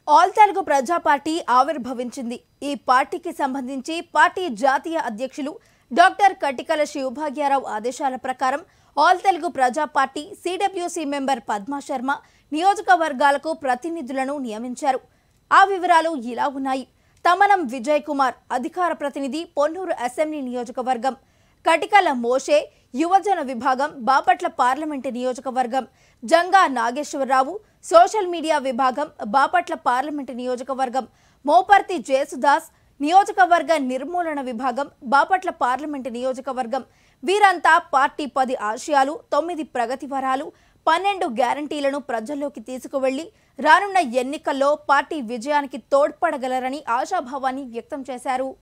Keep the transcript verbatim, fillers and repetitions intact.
All Telugu Praja party ఆవిర్భవించింది. ఈ పార్టీకి సంబంధించి పార్టీ జాతీయ అధ్యక్షులు డాక్టర్ కటికల శివభాగ్యారావు ఆదేశాల ప్రకారం all Telugu Praja party CWC member Padma Sharma నియోజకవర్గాలకు ప్రతినిధులను నియమించారు. ఆ వివరాలు ఇలా ఉన్నాయి. తమనం విజయ్ కుమార్ అధికార ప్రతినిధి పొన్నూరు అసెంబ్లీ నియోజకవర్గం, కటికల మోషే యువజన విభాగం బాపట్ల పార్లమెంటు నియోజకవర్గం, జంగా నాగేశ్వరరావు సోషల్ మీడియా విభాగం బాపట్ల పార్లమెంటు నియోజకవర్గం, మోపర్తి జేసుదాస్ నియోజకవర్గ నిర్మూలన విభాగం బాపట్ల పార్లమెంటు నియోజకవర్గం. వీరంతా పార్టీ పది ఆశయాలు, తొమ్మిది ప్రగతి వరాలు, పన్నెండు గ్యారంటీలను ప్రజల్లోకి తీసుకువెళ్లి రానున్న ఎన్నికల్లో పార్టీ విజయానికి తోడ్పడగలరని ఆశాభావాన్ని వ్యక్తం చేశారు.